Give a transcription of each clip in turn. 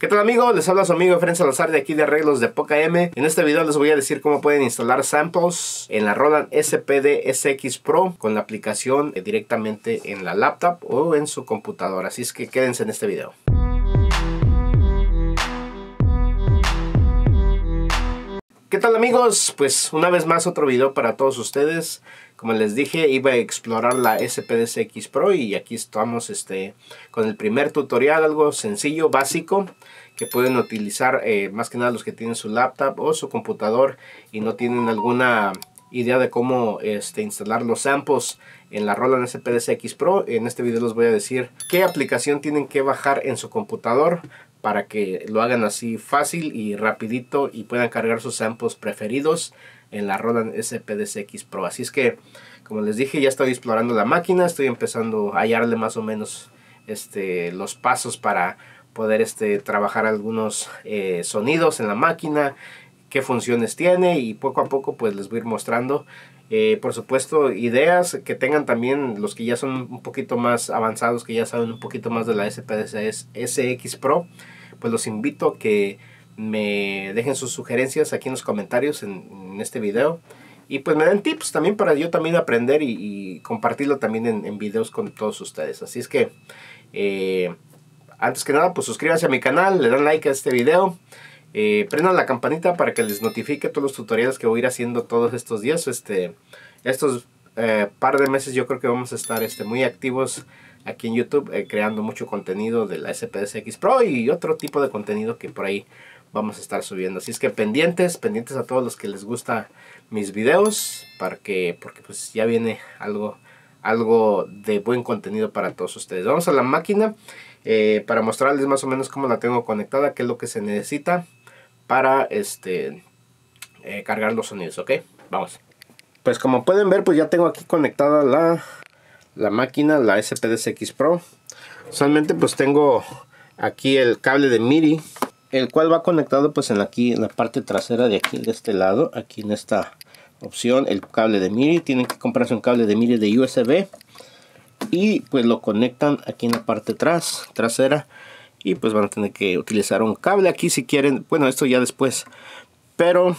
¿Qué tal amigos? Les habla su amigo Efraín Salazar de aquí de Arreglos de Poca M. En este video les voy a decir cómo pueden instalar samples en la Roland SPD-SX Pro con la aplicación directamente en la laptop o en su computadora. Así es que quédense en este video. ¿Qué tal amigos? Pues una vez más otro video para todos ustedes. Como les dije, iba a explorar la SPD-SX Pro y aquí estamos con el primer tutorial, algo sencillo, básico, que pueden utilizar más que nada los que tienen su laptop o su computador y no tienen alguna idea de cómo instalar los samples en la Roland SPD-SX Pro. En este video les voy a decir qué aplicación tienen que bajar en su computador para que lo hagan así fácil y rapidito y puedan cargar sus samples preferidos en la Roland SPD-SX Pro. Así es que, como les dije, ya estoy explorando la máquina, estoy empezando a hallarle más o menos los pasos para poder trabajar algunos sonidos en la máquina, qué funciones tiene, y poco a poco pues les voy a ir mostrando. Por supuesto, ideas que tengan también los que ya son un poquito más avanzados, que ya saben un poquito más de la SPD-SX Pro, pues los invito a que me dejen sus sugerencias aquí en los comentarios en este video, y pues me den tips también para yo también aprender y compartirlo también en videos con todos ustedes. Así es que antes que nada, pues suscríbanse a mi canal, le dan like a este video, prendan la campanita para que les notifique todos los tutoriales que voy a ir haciendo todos estos días. Estos par de meses yo creo que vamos a estar muy activos aquí en YouTube, creando mucho contenido de la SPD-SX Pro y otro tipo de contenido que por ahí vamos a estar subiendo. Así es que pendientes a todos los que les gusta mis videos, porque pues ya viene algo de buen contenido para todos ustedes. Vamos a la máquina para mostrarles más o menos cómo la tengo conectada, qué es lo que se necesita para cargar los sonidos. Ok, vamos. Pues como pueden ver, pues ya tengo aquí conectada la máquina, la SPD-SX Pro. Usualmente pues tengo aquí el cable de MIDI, el cual va conectado pues aquí en la parte trasera de aquí, de este lado, aquí en esta opción, el cable de MIDI. Tienen que comprarse un cable de MIDI de USB y pues lo conectan aquí en la parte trasera, y pues van a tener que utilizar un cable aquí si quieren. Bueno, esto ya después, pero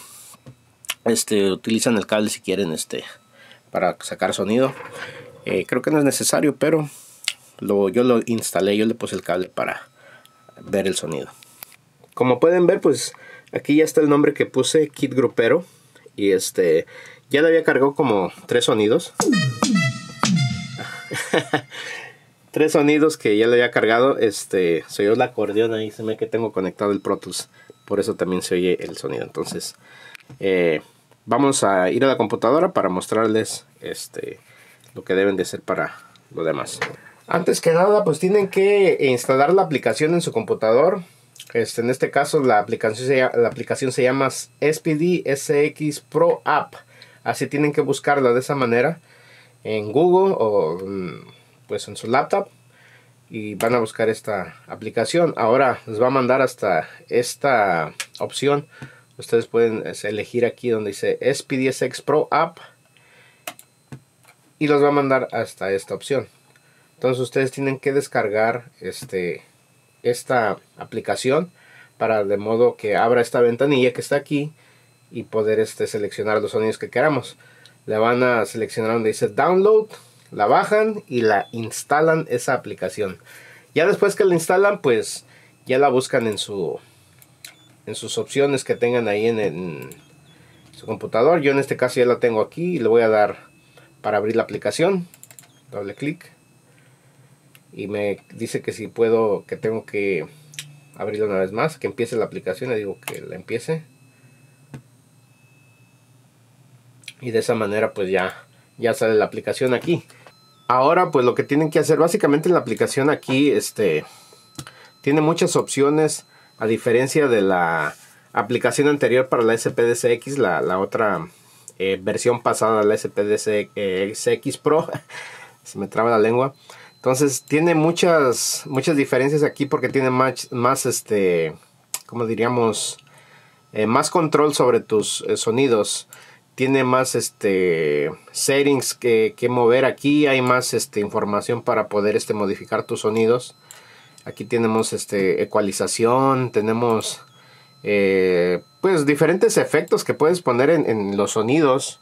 utilizan el cable si quieren para sacar sonido. Creo que no es necesario, pero yo lo instalé, yo le puse el cable para ver el sonido. Como pueden ver, pues aquí ya está el nombre que puse, Kit Grupero, y ya le había cargado como 3 sonidos. 3 sonidos que ya le había cargado. Se oye el acordeón ahí, se me que tengo conectado el Pro Tools, por eso también se oye el sonido. Entonces vamos a ir a la computadora para mostrarles lo que deben de hacer para lo demás. Antes que nada, pues tienen que instalar la aplicación en su computador. En este caso la aplicación se llama SPD-SX Pro App. Así tienen que buscarla de esa manera en Google o pues en su laptop, y van a buscar esta aplicación. Ahora les va a mandar hasta esta opción. Ustedes pueden elegir aquí donde dice SPD-SX Pro App y los va a mandar hasta esta opción. Entonces ustedes tienen que descargar esta aplicación para de modo que abra esta ventanilla que está aquí y poder seleccionar los sonidos que queramos. Le van a seleccionar donde dice download, la bajan y la instalan esa aplicación. Ya después que la instalan, pues ya la buscan en sus opciones que tengan ahí en su computador. Yo en este caso ya la tengo aquí y le voy a dar para abrir la aplicación, doble clic, y me dice que si puedo, que tengo que abrirla una vez más, que empiece la aplicación. Le digo que la empiece, y de esa manera pues ya sale la aplicación aquí. Ahora pues lo que tienen que hacer básicamente en la aplicación aquí tiene muchas opciones, a diferencia de la aplicación anterior para la SPD-SX, la otra versión pasada de la SPD-SX Pro. Se me traba la lengua. Entonces tiene muchas diferencias aquí, porque tiene más como diríamos, más control sobre tus sonidos. Tiene más settings que mover aquí. Hay más información para poder modificar tus sonidos. Aquí tenemos ecualización, tenemos pues diferentes efectos que puedes poner en los sonidos,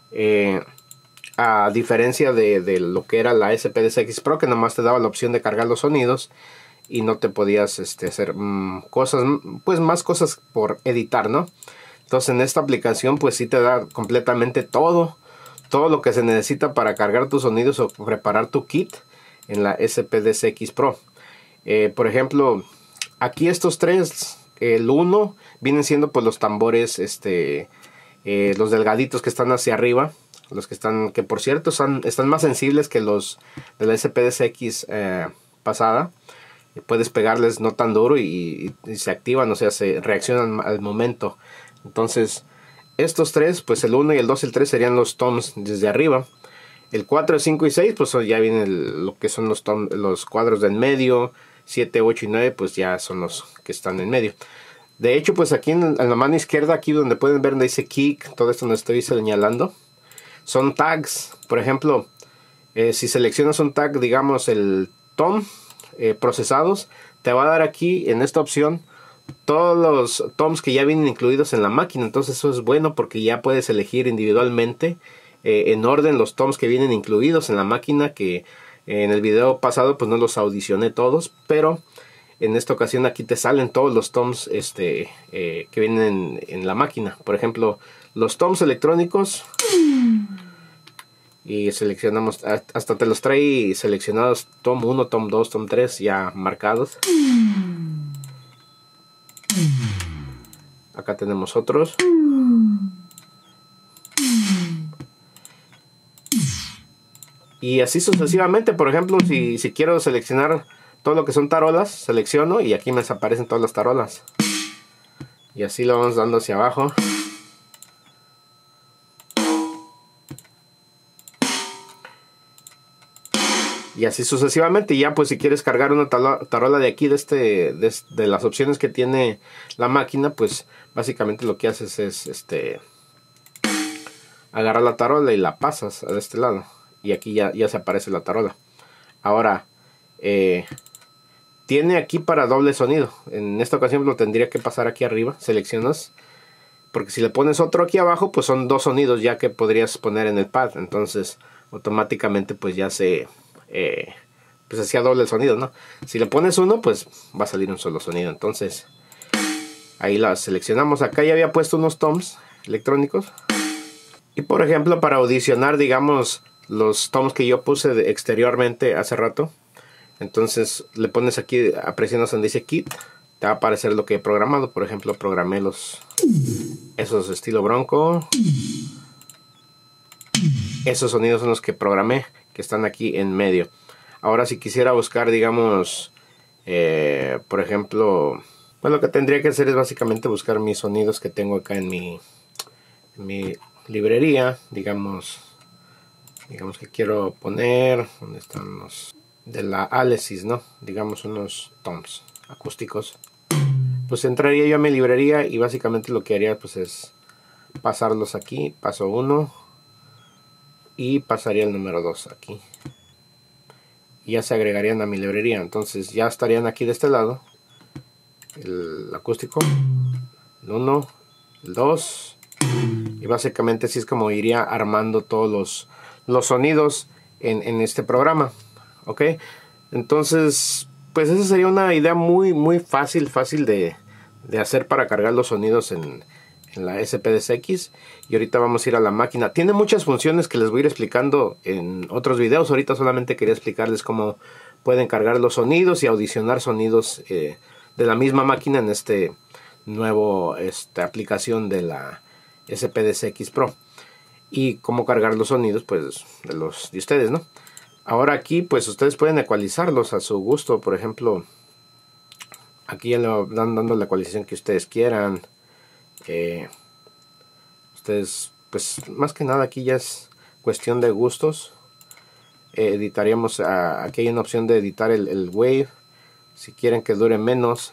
a diferencia de lo que era la SPDCX Pro, que nomás te daba la opción de cargar los sonidos y no te podías hacer cosas, pues más cosas por editar, ¿no? Entonces en esta aplicación pues sí te da completamente todo lo que se necesita para cargar tus sonidos o preparar tu kit en la SPDCX Pro. Por ejemplo, aquí estos tres, el uno vienen siendo pues los tambores, los delgaditos que están hacia arriba, los que por cierto están más sensibles que los de la SPDCX pasada. Puedes pegarles no tan duro y se activan, o sea, se reaccionan al momento. Entonces estos tres, pues el 1 y el 2 y el 3 serían los toms desde arriba. El 4, 5 y 6 pues ya vienen lo que son los cuadros del medio. 7, 8 y 9 pues ya son los que están en medio. De hecho pues aquí en la mano izquierda, aquí donde pueden ver donde dice kick, todo esto donde estoy señalando, son tags. Por ejemplo, si seleccionas un tag, digamos el tom procesados, te va a dar aquí en esta opción todos los toms que ya vienen incluidos en la máquina. Entonces eso es bueno porque ya puedes elegir individualmente en orden los toms que vienen incluidos en la máquina, que en el video pasado pues no los audicioné todos, pero en esta ocasión aquí te salen todos los toms que vienen en la máquina. Por ejemplo, los toms electrónicos, y seleccionamos, hasta te los trae seleccionados, tom 1, tom 2, tom 3 ya marcados. Acá tenemos otros. Y así sucesivamente. Por ejemplo, si quiero seleccionar todo lo que son tarolas, selecciono y aquí me desaparecen todas las tarolas. Y así lo vamos dando hacia abajo. Y así sucesivamente. Y ya pues si quieres cargar una tarola de aquí, de las opciones que tiene la máquina, pues básicamente lo que haces es agarrar la tarola y la pasas a este lado. Y aquí ya se aparece la tarola. Ahora, tiene aquí para doble sonido. En esta ocasión lo tendría que pasar aquí arriba. Seleccionas. Porque si le pones otro aquí abajo, pues son dos sonidos ya que podrías poner en el pad. Entonces, automáticamente pues ya pues hacía doble el sonido, ¿no? Si le pones uno, pues va a salir un solo sonido. Entonces, ahí la seleccionamos. Acá ya había puesto unos toms electrónicos. Y por ejemplo, para audicionar, digamos, los toms que yo puse exteriormente hace rato. Entonces, le pones aquí, presionas donde dice kit. Te va a aparecer lo que he programado. Por ejemplo, programé esos estilo Bronco. Esos sonidos son los que programé, que están aquí en medio. Ahora si quisiera buscar, digamos, por ejemplo, pues lo que tendría que hacer es básicamente buscar mis sonidos que tengo acá en mi librería. Digamos que quiero poner, ¿dónde están los de la Alesis, no? Digamos unos toms acústicos. Pues entraría yo a mi librería y básicamente lo que haría pues es pasarlos aquí. Paso 1 y pasaría el número 2 aquí. Y ya se agregarían a mi librería. Entonces ya estarían aquí de este lado el acústico, el 1, el 2. Y básicamente así es como iría armando todos los sonidos en este programa. ¿Ok? Entonces, pues esa sería una idea muy fácil de hacer para cargar los sonidos en la SPDCX. Y ahorita vamos a ir a la máquina. Tiene muchas funciones que les voy a ir explicando en otros videos. Ahorita solamente quería explicarles cómo pueden cargar los sonidos y audicionar sonidos de la misma máquina en este nuevo aplicación de la SPDCX Pro. Y cómo cargar los sonidos pues de los de ustedes, ¿no? Ahora aquí pues ustedes pueden ecualizarlos a su gusto. Por ejemplo, aquí ya le van dando la ecualización que ustedes quieran. Ustedes pues más que nada aquí ya es cuestión de gustos. Editaríamos, aquí hay una opción de editar el wave. Si quieren que dure menos,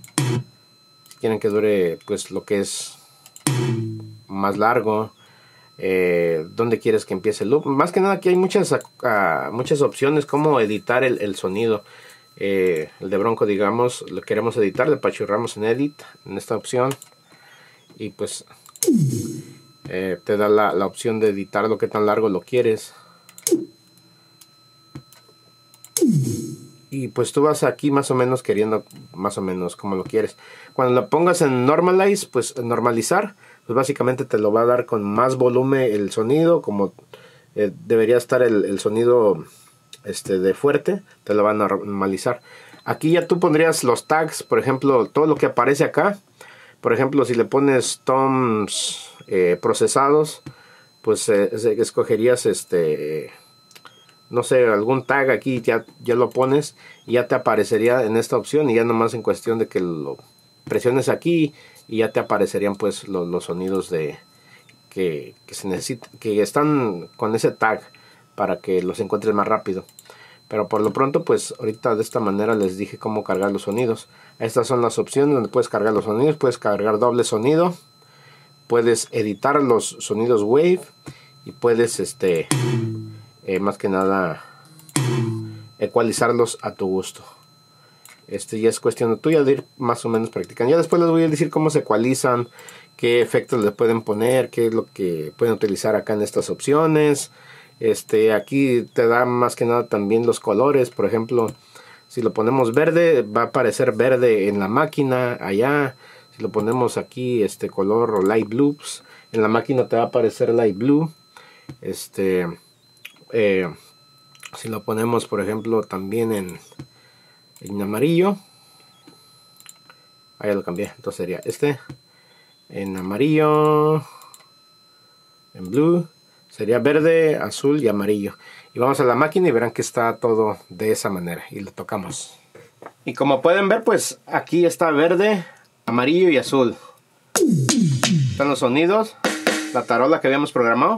si quieren que dure pues lo que es más largo. dónde quieres que empiece el loop. Más que nada aquí hay muchas opciones como editar el sonido. El de Bronco, digamos, lo queremos editar, le pachurramos en Edit, en esta opción, y pues te da la opción de editar lo que tan largo lo quieres. Y pues tú vas aquí más o menos queriendo más o menos como lo quieres. Cuando lo pongas en Normalize, pues normalizar, pues básicamente te lo va a dar con más volumen el sonido, como debería estar el sonido de fuerte, te lo va a normalizar. Aquí ya tú pondrías los tags, por ejemplo, todo lo que aparece acá. Por ejemplo, si le pones toms procesados, pues escogerías no sé, algún tag aquí, ya lo pones y ya te aparecería en esta opción, y ya nomás en cuestión de que lo presiones aquí y ya te aparecerían pues los sonidos que se necesitan, que están con ese tag, para que los encuentres más rápido. Pero por lo pronto, pues ahorita de esta manera les dije cómo cargar los sonidos. Estas son las opciones donde puedes cargar los sonidos. Puedes cargar doble sonido, puedes editar los sonidos wave, y puedes más que nada ecualizarlos a tu gusto. Ya es cuestión tuya de ir más o menos practicando. Ya después les voy a decir cómo se ecualizan, qué efectos le pueden poner, qué es lo que pueden utilizar acá en estas opciones. Aquí te da más que nada también los colores. Por ejemplo, si lo ponemos verde, va a aparecer verde en la máquina allá. Si lo ponemos aquí color light blues, en la máquina te va a aparecer light blue. Si lo ponemos, por ejemplo, también en amarillo, ahí lo cambié, entonces sería en amarillo, en blue, sería verde, azul y amarillo. Y vamos a la máquina y verán que está todo de esa manera, y lo tocamos. Y como pueden ver, pues aquí está verde, amarillo y azul. Están los sonidos, la tarola que habíamos programado.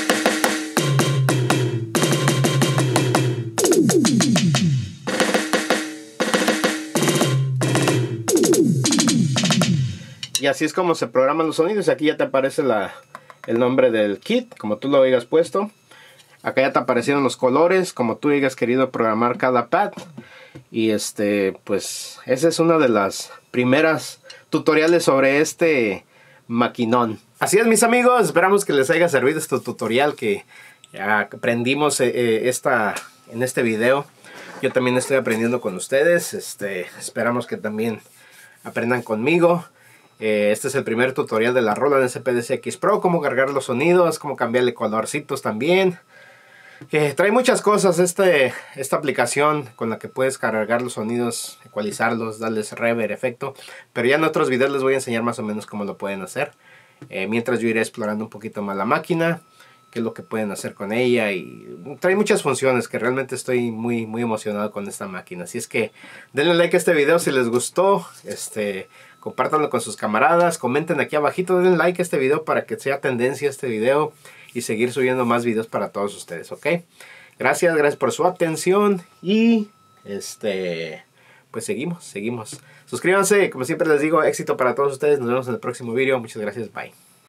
Y así es como se programan los sonidos. Aquí ya te aparece el nombre del kit, como tú lo hayas puesto. Acá ya te aparecieron los colores, como tú hayas querido programar cada pad. Y pues esa es una de las primeras tutoriales sobre este maquinón. Así es, mis amigos, esperamos que les haya servido este tutorial que ya aprendimos en este video. Yo también estoy aprendiendo con ustedes. Esperamos que también aprendan conmigo. Este es el primer tutorial de la Roland SP-DC Pro, cómo cargar los sonidos, cómo cambiarle colorcitos también. Trae muchas cosas esta aplicación con la que puedes cargar los sonidos, ecualizarlos, darles reverb, efecto. Pero ya en otros videos les voy a enseñar más o menos cómo lo pueden hacer. Mientras yo iré explorando un poquito más la máquina, qué es lo que pueden hacer con ella. Y trae muchas funciones que realmente estoy muy emocionado con esta máquina. Así es que denle like a este video si les gustó. Compártanlo con sus camaradas, comenten aquí abajito, denle like a este video para que sea tendencia este video y seguir subiendo más videos para todos ustedes, ¿ok? Gracias por su atención y pues seguimos. Suscríbanse, como siempre les digo, éxito para todos ustedes, nos vemos en el próximo video, muchas gracias, bye.